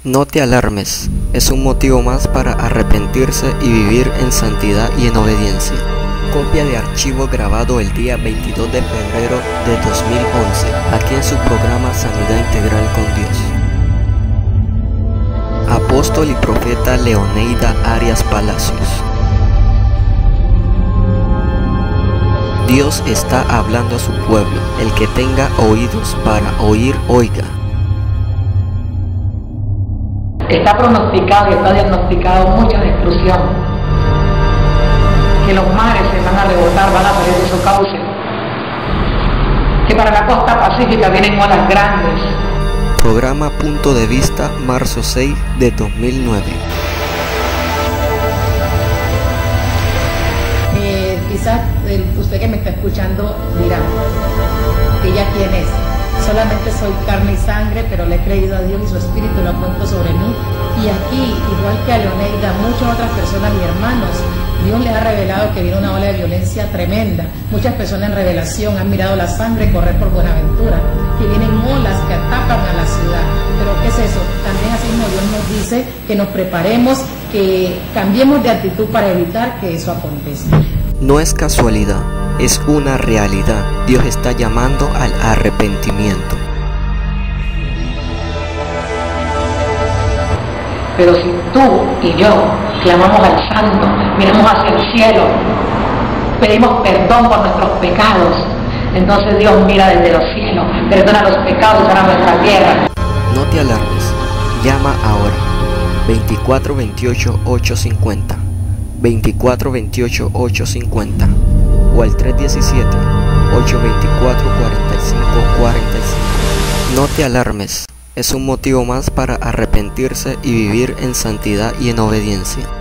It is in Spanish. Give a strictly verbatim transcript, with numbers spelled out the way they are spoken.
No te alarmes, es un motivo más para arrepentirse y vivir en santidad y en obediencia. Copia de archivo grabado el día veintidós de febrero de dos mil once, aquí en su programa Sanidad Integral con Dios. Apóstol y profeta Leoneida Arias Palacios. Dios está hablando a su pueblo. El que tenga oídos para oír, oiga. Está pronosticado y está diagnosticado mucha destrucción, que los mares se van a rebotar, van a salir de su cauce, que para la costa pacífica vienen olas grandes. Programa Punto de Vista, marzo seis de dos mil nueve. Eh, quizás eh, usted que me está escuchando dirá, ¿ella quién es? Solamente soy carne y sangre, pero le he creído a Dios y su Espíritu lo ha puesto sobre mí. Y aquí, igual que a Leoneida, muchas otras personas y hermanos, Dios les ha revelado que viene una ola de violencia tremenda. Muchas personas en revelación han mirado la sangre correr por Buenaventura, que vienen olas que atacan a la ciudad. Pero ¿qué es eso? También así mismo Dios nos dice que nos preparemos, que cambiemos de actitud para evitar que eso acontezca. No es casualidad, es una realidad. Dios está llamando al arrepentimiento. Pero si tú y yo clamamos al Santo, miramos hacia el cielo, pedimos perdón por nuestros pecados, entonces Dios mira desde los cielos, perdona los pecados y sana nuestra tierra. No te alarmes, llama ahora. veinticuatro veintiocho ochocientos cincuenta, veinticuatro veintiocho ochocientos cincuenta o al tres diecisiete, ochocientos veinticuatro, cuarenta y cinco cuarenta y cinco. No te alarmes, es un motivo más para arrepentirse y vivir en santidad y en obediencia.